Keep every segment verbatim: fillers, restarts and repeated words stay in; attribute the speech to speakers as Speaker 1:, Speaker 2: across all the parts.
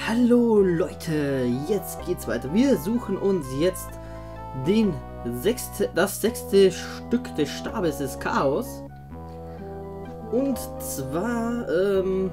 Speaker 1: Hallo Leute, jetzt geht's weiter. Wir suchen uns jetzt den sechste, das sechste Stück des Stabes des Chaos. Und zwar ähm,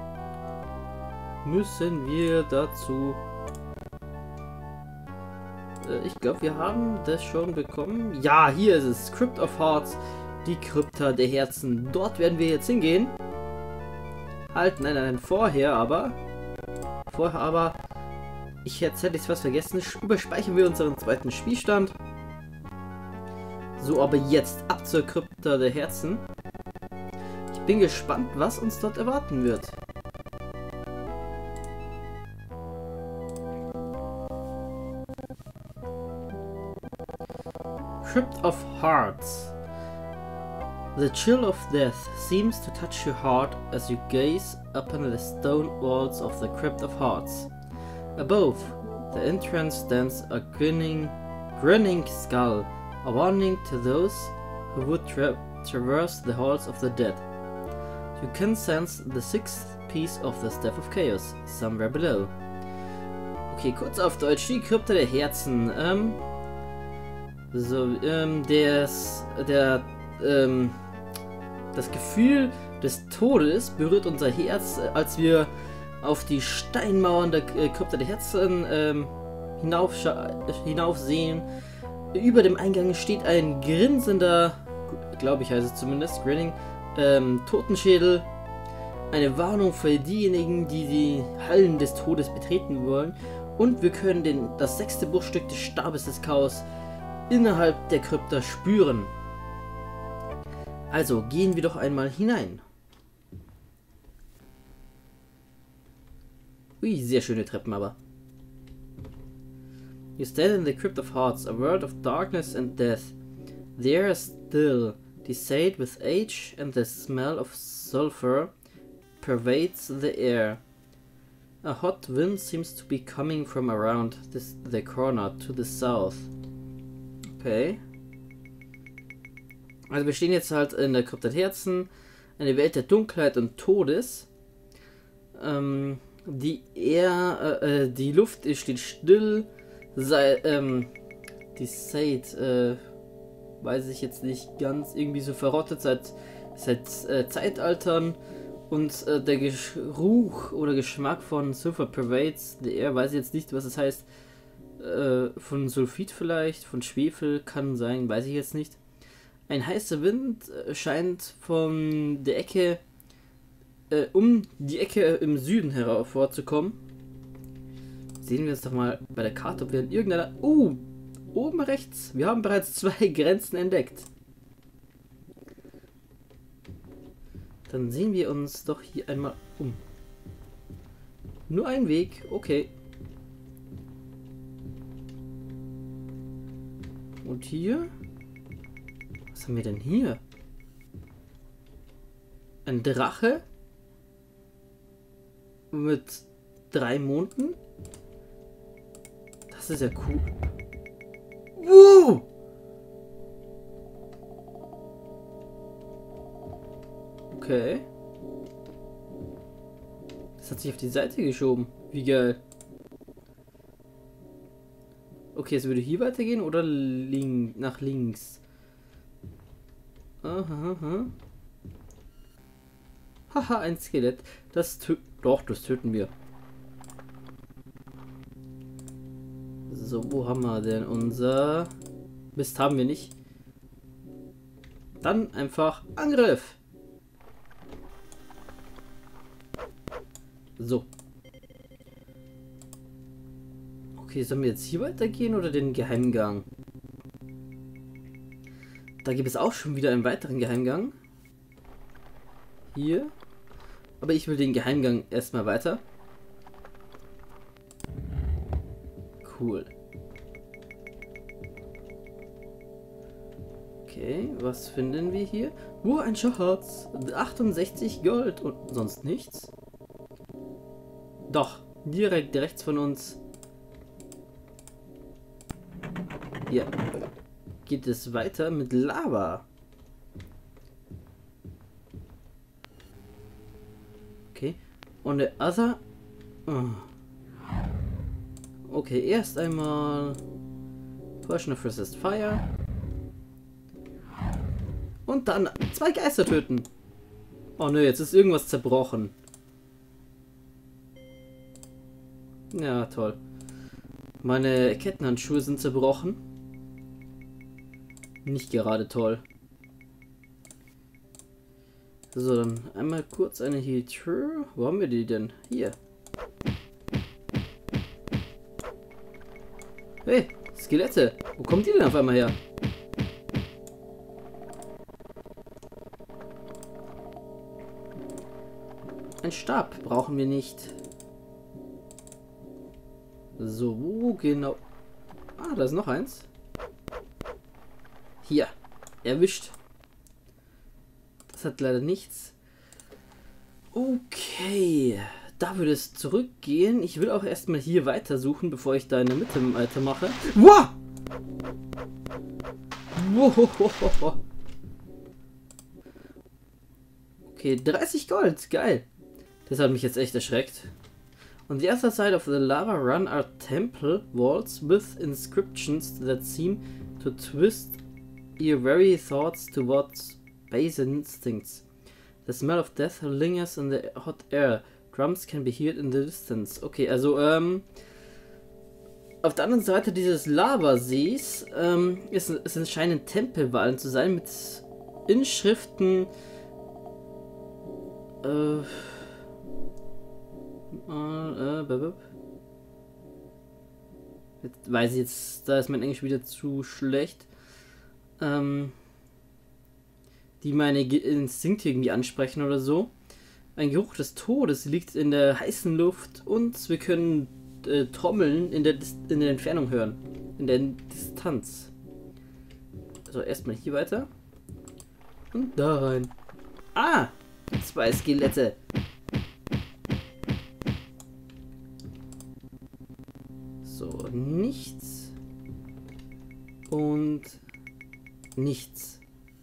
Speaker 1: müssen wir dazu... Äh, ich glaube, wir haben das schon bekommen. Ja, hier ist es. Crypt of Hearts, die Krypta der Herzen. Dort werden wir jetzt hingehen. Halt, nein, nein, vorher aber... Vorher aber, ich jetzt hätte ich was vergessen, überspeichern wir unseren zweiten Spielstand. So, aber jetzt ab zur Krypta der Herzen. Ich bin gespannt, was uns dort erwarten wird. Crypt of Hearts. The chill of death seems to touch your heart as you gaze upon the stone walls of the Crypt of Hearts. Above the entrance stands a grinning, grinning skull, a warning to those who would tra traverse the halls of the dead. You can sense the sixth piece of the Staff of Chaos somewhere below. Okay, kurz auf Deutsch, die Krypta der Herzen. Ähm, so, ähm, des, der, ähm, das Gefühl des Todes berührt unser Herz, als wir auf die Steinmauern der Krypta der Herzen ähm, hinaufsehen. Über dem Eingang steht ein grinsender, glaube ich heißt es zumindest, grinning, ähm, Totenschädel. Eine Warnung für diejenigen, die die Hallen des Todes betreten wollen. Und wir können den, das sechste Bruchstück des Stabes des Chaos innerhalb der Krypta spüren. Also gehen wir doch einmal hinein. Ui, sehr schöne Treppen aber. You stand in the Crypt of Hearts, a world of darkness and death. The air is still, decayed with age, and the smell of sulfur pervades the air. A hot wind seems to be coming from around this, the corner to the south. Okay. Also wir stehen jetzt halt in der Krypta der Herzen, eine Welt der Dunkelheit und Todes. Ähm, die Air, äh, die Luft steht still, sei, ähm, die Seit, äh, weiß ich jetzt nicht ganz, irgendwie so verrottet seit, seit äh, Zeitaltern. Und äh, der Geruch oder Geschmack von Sulfur pervades the air, weiß ich jetzt nicht, was es heißt. Äh, von Sulfid vielleicht, von Schwefel, kann sein, weiß ich jetzt nicht. Ein heißer Wind scheint von der Ecke, äh, um die Ecke im Süden hervorzukommen. Sehen wir es doch mal bei der Karte, ob wir in irgendeiner... Oh, oben rechts. Wir haben bereits zwei Grenzen entdeckt. Dann sehen wir uns doch hier einmal um. Nur ein Weg, okay. Und hier... Was haben wir denn hier? Ein Drache mit drei Monden? Das ist ja cool. Wow! Okay. Das hat sich auf die Seite geschoben. Wie geil. Okay, es würde hier weitergehen oder link nach links? Aha, aha. Haha, ein Skelett. Das tö- Doch, das töten wir. So, wo haben wir denn unser... Mist haben wir nicht. Dann einfach Angriff. So. Okay, sollen wir jetzt hier weitergehen oder den Geheimgang? Da gibt es auch schon wieder einen weiteren Geheimgang. Hier. Aber ich will den Geheimgang erstmal weiter. Cool. Okay, was finden wir hier? Oh, ein Schatz. achtundsechzig Gold und sonst nichts. Doch, direkt rechts von uns. Hier geht es weiter mit Lava. Okay. On the other... Oh. okay, erst einmal Portion of Resist Fire. Und dann zwei Geister töten. Oh ne, jetzt ist irgendwas zerbrochen. Ja, toll. Meine Kettenhandschuhe sind zerbrochen. Nicht gerade toll. So, dann einmal kurz eine Heater. Wo haben wir die denn? Hier. Hey, Skelette. Wo kommt die denn auf einmal her? Ein Stab brauchen wir nicht. So, wo genau? Ah, da ist noch eins. Hier. Erwischt. Das hat leider nichts. Okay. Da würde es zurückgehen. Ich will auch erstmal hier weiter suchen, bevor ich da in der Mitte weitermache. Wow! Wow! Okay, dreißig Gold. Geil. Das hat mich jetzt echt erschreckt. On the other side of the lava run are temple walls with inscriptions that seem to twist your very thoughts towards base instincts. The smell of death lingers in the hot air. Drums can be heard in the distance. Okay, also ähm, auf der anderen Seite dieses Lavasees ähm, ist, es scheinen Tempelwallen zu sein mit Inschriften. Äh, äh, äh, jetzt weiß ich jetzt, da ist mein Englisch wieder zu schlecht. Ähm, die meine Instinkte irgendwie ansprechen oder so. Ein Geruch des Todes liegt in der heißen Luft und wir können äh, Trommeln in der, in der Entfernung hören. In der Distanz. Also erstmal hier weiter. Und da rein. Ah! Zwei Skelette. So, nichts. Und nichts.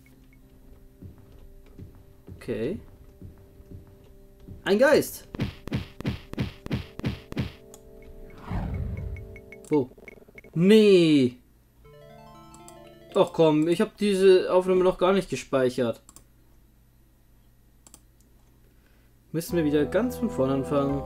Speaker 1: Okay. Ein Geist. Wo? Nee. Ach komm, ich habe diese Aufnahme noch gar nicht gespeichert. Müssen wir wieder ganz von vorne anfangen.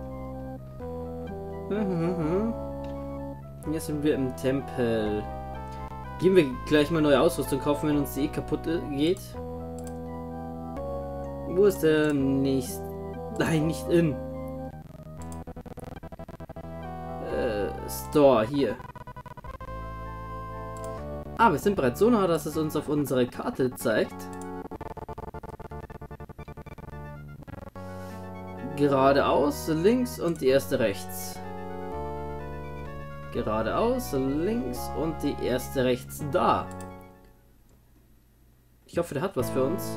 Speaker 1: Jetzt sind wir im Tempel. Gehen wir gleich mal neue Ausrüstung kaufen, wenn uns die eh kaputt geht. Wo ist der nächste? Nein, nicht in. Äh, Store, hier. Ah, wir sind bereits so nah, dass es uns auf unserer Karte zeigt. Geradeaus, links und die erste rechts. Geradeaus, links und die erste rechts da. Ich hoffe, der hat was für uns.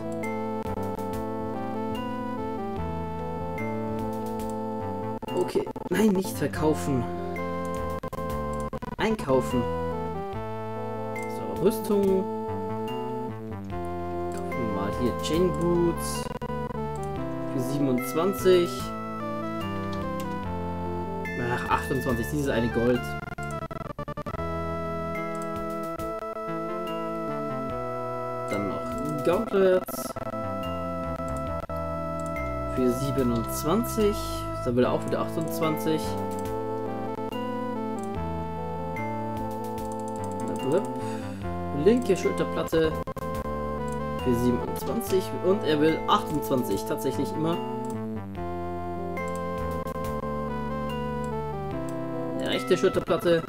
Speaker 1: Okay, nein, nicht verkaufen. Einkaufen. So, Rüstung. Kaufen wir mal hier Chain Boots. Für siebenundzwanzig. Ach, achtundzwanzig, dieses eine Gold. Dann noch Gauntlets. Für siebenundzwanzig. Da will er auch wieder achtundzwanzig. Linke Schulterplatte für siebenundzwanzig und er will achtundzwanzig, tatsächlich immer. Die rechte Schulterplatte.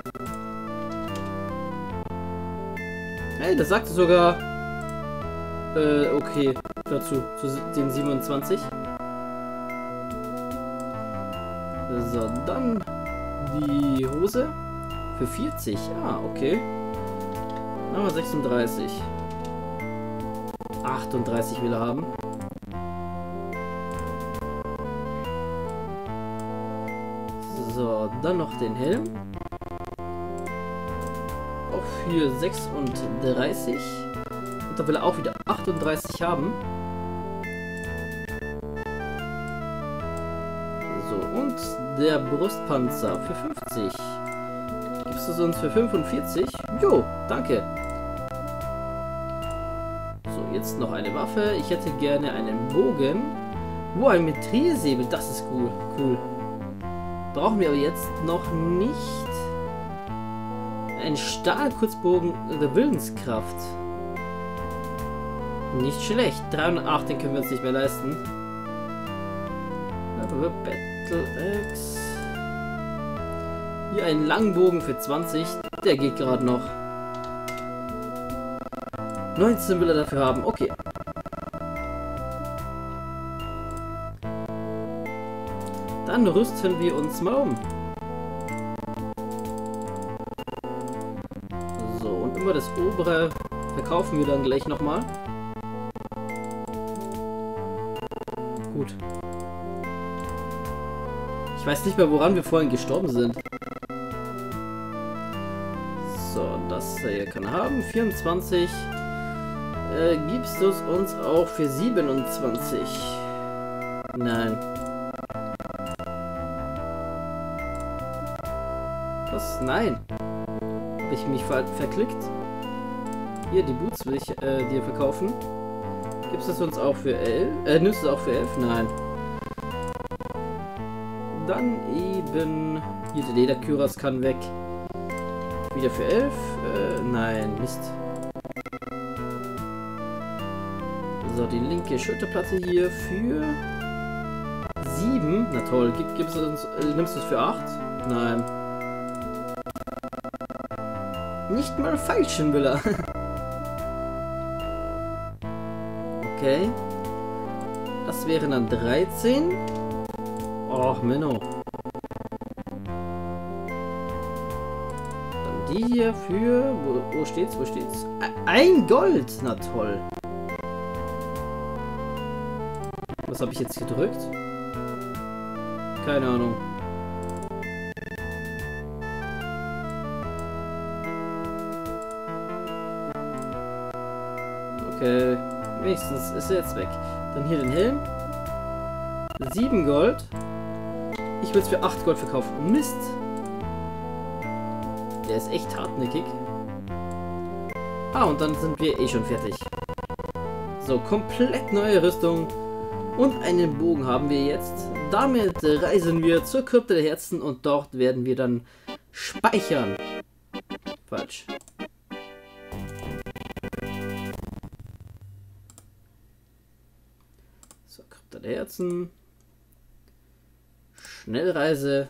Speaker 1: Hey, das sagte sogar äh, okay dazu, zu den siebenundzwanzig. So, dann die Hose für vierzig. Ah, okay. Dann haben wir sechsunddreißig. achtunddreißig will er haben. So, dann noch den Helm. Auch für sechsunddreißig. Und da will er auch wieder achtunddreißig haben. So, und der Brustpanzer für fünfzig. gibst es uns für fünfundvierzig? Jo, danke. So, jetzt noch eine Waffe. Ich hätte gerne einen Bogen. Wo, ein Metallsäbel, das ist cool. Cool. Brauchen wir aber jetzt noch nicht. Ein Stahlkurzbogen der Willenskraft. Nicht schlecht. dreihundertacht, den können wir uns nicht mehr leisten. Aber Battle Axe. Hier ein Langbogen für zwanzig. Der geht gerade noch. neunzehn will er dafür haben. Okay. Dann rüsten wir uns mal um. So, und immer das obere verkaufen wir dann gleich nochmal. Gut. Ich weiß nicht mehr, woran wir vorhin gestorben sind. So, das hier kann er haben. vierundzwanzig. Äh, gibst du es uns auch für siebenundzwanzig? Nein. Was? Nein. Habe ich mich ver verklickt? Hier, die Boots will ich äh, dir verkaufen. Gibst du es uns auch für elf? Äh, nimmst du es auch für elf? Nein. Dann eben... Hier, der Lederküras kann weg. Wieder für elf? Äh, nein, Mist. So, die linke Schulterplatte hier für sieben. Na toll, Gib, gibst du uns, äh, nimmst du es für acht? Nein. Nicht mal feilschen will er. Okay. Das wären dann dreizehn. Och, Menno. Dann die hier für... Wo, wo steht's? Wo steht's? Ein Gold! Na toll. Was habe ich jetzt gedrückt? Keine Ahnung. Okay. Wenigstens ist er jetzt weg. Dann hier den Helm. sieben Gold. Ich will es für acht Gold verkaufen. Mist. Der ist echt hartnäckig. Ah, und dann sind wir eh schon fertig. So, komplett neue Rüstung. Und einen Bogen haben wir jetzt. Damit reisen wir zur Krypta der Herzen und dort werden wir dann speichern. Falsch. So, Krypta der Herzen. Schnellreise.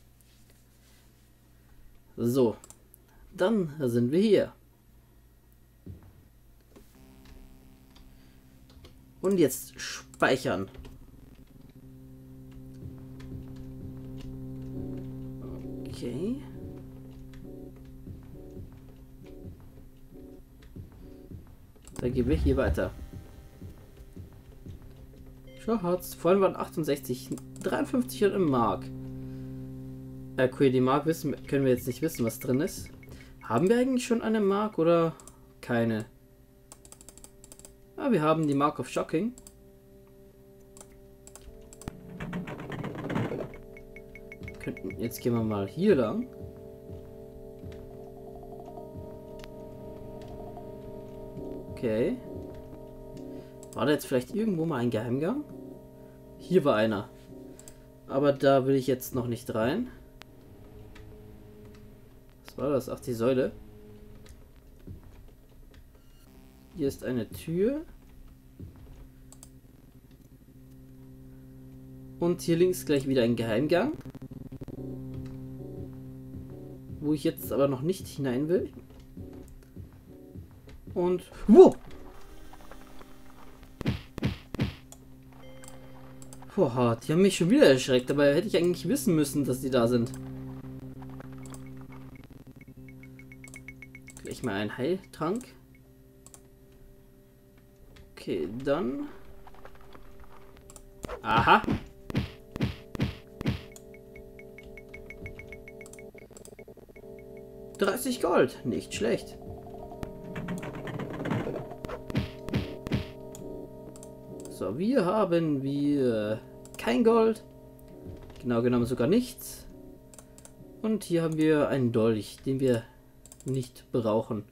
Speaker 1: So, dann sind wir hier. Und jetzt speichern. Okay. Dann gehen wir hier weiter. Schatz, vorhin waren achtundsechzig, dreiundfünfzig und im Mark. Okay, die Mark wissen, können wir jetzt nicht wissen, was drin ist. Haben wir eigentlich schon eine Mark oder keine? Ah, wir haben die Mark of Shocking. Könnten, jetzt gehen wir mal hier lang. Okay. War da jetzt vielleicht irgendwo mal ein Geheimgang? Hier war einer. Aber da will ich jetzt noch nicht rein. Was war das? Ach, die Säule. Hier ist eine Tür. Und hier links gleich wieder ein Geheimgang. Wo ich jetzt aber noch nicht hinein will. Und... Wow! Boah, die haben mich schon wieder erschreckt, aber hätte ich eigentlich wissen müssen, dass die da sind. Gleich mal einen Heiltrank. Okay, dann... Aha! dreißig Gold, nicht schlecht. So, wir haben wir kein Gold. Genau genommen sogar nichts. Und hier haben wir einen Dolch, den wir nicht brauchen.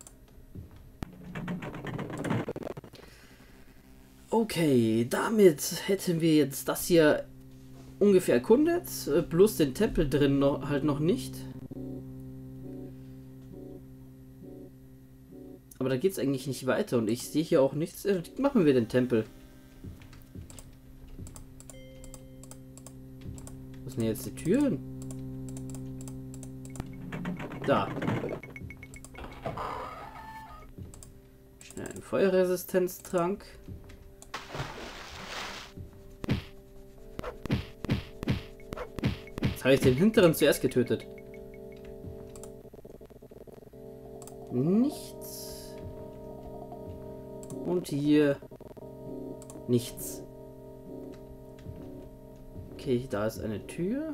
Speaker 1: Okay, damit hätten wir jetzt das hier ungefähr erkundet, bloß den Tempel drin noch, halt noch nicht. Aber da geht es eigentlich nicht weiter und ich sehe hier auch nichts. Äh, machen wir den Tempel. Was sind jetzt die Türen? Da. Schnell einen Feuerresistenztrank. Jetzt habe ich den hinteren zuerst getötet. Nichts. Und hier nichts. Okay, da ist eine Tür.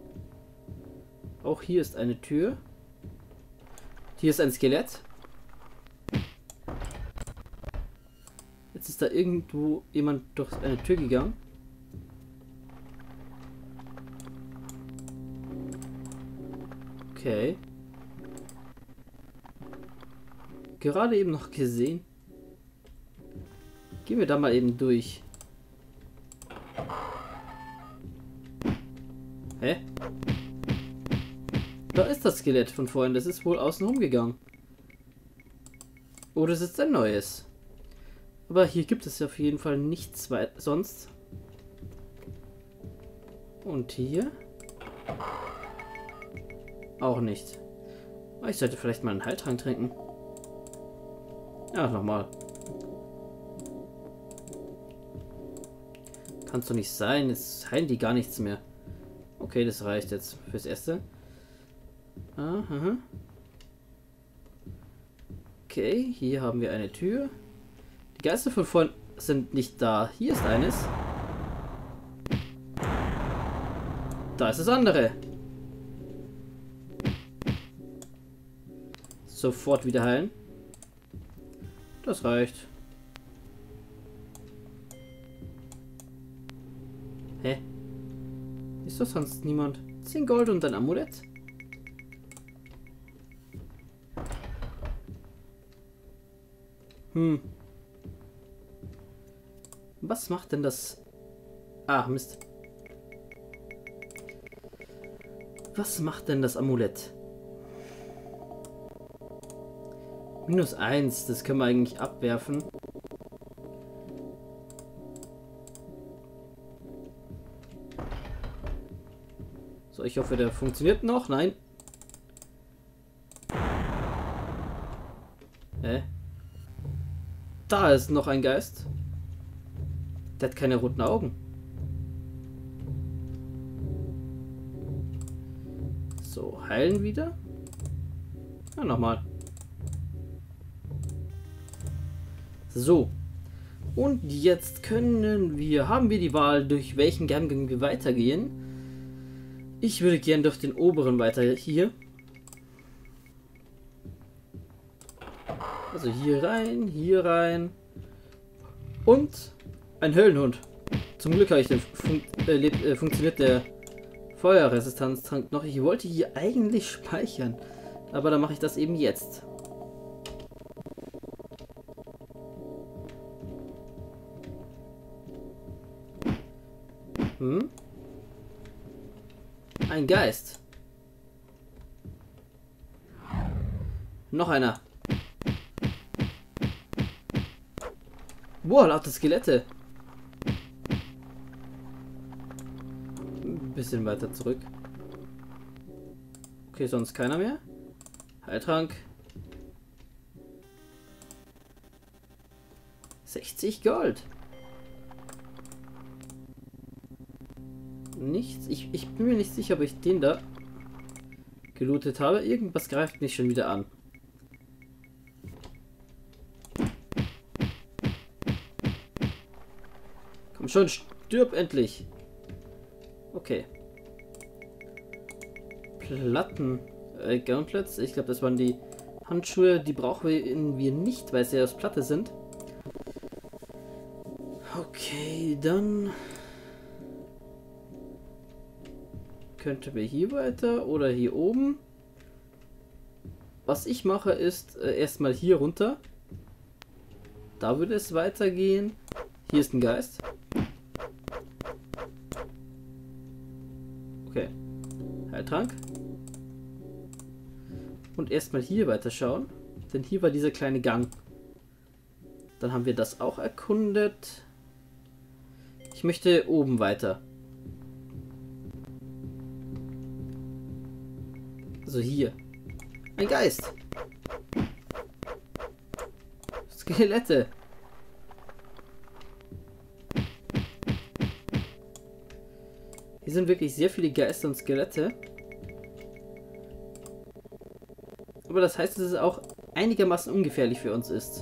Speaker 1: Auch hier ist eine Tür. Hier ist ein Skelett. Jetzt ist da irgendwo jemand durch eine Tür gegangen. Okay. Gerade eben noch gesehen. Gehen wir da mal eben durch. Hä? Da ist das Skelett von vorhin. Das ist wohl außen rumgegangen. Oder es ist ein neues. Aber hier gibt es auf jeden Fall nichts weiter sonst. Und hier? Auch nicht. Ich sollte vielleicht mal einen Heiltrank trinken. Ja, nochmal. Kannst doch nicht sein. Jetzt heilen die gar nichts mehr. Okay, das reicht jetzt fürs Erste. Aha. Okay, hier haben wir eine Tür. Die Geister von vorhin sind nicht da. Hier ist eines. Da ist das andere. Sofort wieder heilen. Das reicht. Hä? Ist doch sonst niemand? zehn Gold und ein Amulett? Hm. Was macht denn das? Ah, Mist. Was macht denn das Amulett? Minus eins, das können wir eigentlich abwerfen. So, ich hoffe, der funktioniert noch. Nein. Hä? Da ist noch ein Geist. Der hat keine roten Augen. So, heilen wieder. Ja, nochmal. So. Und jetzt können wir, haben wir die Wahl, durch welchen Gang wir weitergehen. Ich würde gern durch den oberen weiter hier. Also hier rein, hier rein. Und ein Höllenhund. Zum Glück habe ich den fun äh, lebt, äh, funktioniert der Feuerresistenztrank noch. Ich wollte hier eigentlich speichern. Aber dann mache ich das eben jetzt. Hm? Ein Geist. Noch einer. Boah, laute Skelette. Ein bisschen weiter zurück. Okay, sonst keiner mehr. Heiltrank. sechzig Gold. Nichts. Ich, ich bin mir nicht sicher, ob ich den da gelootet habe. Irgendwas greift mich schon wieder an. Komm schon, stirb endlich. Okay. Platten. Äh, Gauntlets. Ich glaube, das waren die Handschuhe. Die brauchen wir nicht, weil sie aus Platte sind. Okay, dann... Könnten wir hier weiter oder hier oben? Was ich mache ist äh, erstmal hier runter. Da würde es weitergehen. Hier ist ein Geist. Okay. Heiltrank. Und erstmal hier weiterschauen. Denn hier war dieser kleine Gang. Dann haben wir das auch erkundet. Ich möchte oben weiter. Also hier. Ein Geist. Skelette. Hier sind wirklich sehr viele Geister und Skelette. Aber das heißt, dass es auch einigermaßen ungefährlich für uns ist.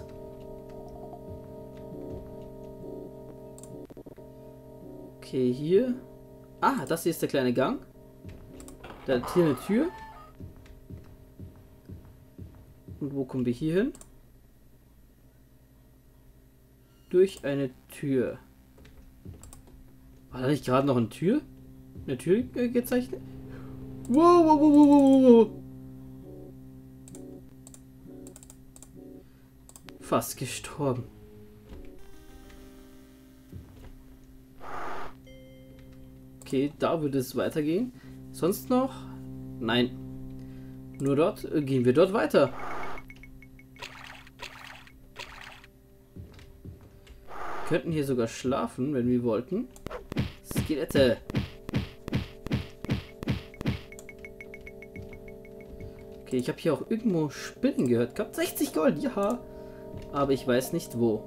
Speaker 1: Okay, hier. Ah, das hier ist der kleine Gang. Da hat hier eine Tür. Und wo kommen wir hier hin? Durch eine Tür. War da nicht gerade noch eine Tür? Eine Tür äh, gezeichnet? Wow, wow, wow, wow, wow, wow. Fast gestorben. Okay, da würde es weitergehen. Sonst noch? Nein. Nur dort äh, gehen wir dort weiter. Wir könnten hier sogar schlafen, wenn wir wollten. Skelette. Okay, ich habe hier auch irgendwo Spinnen gehört gehabt. sechzig Gold, ja. Aber ich weiß nicht wo.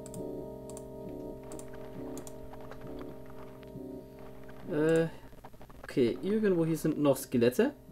Speaker 1: Äh, okay, irgendwo hier sind noch Skelette.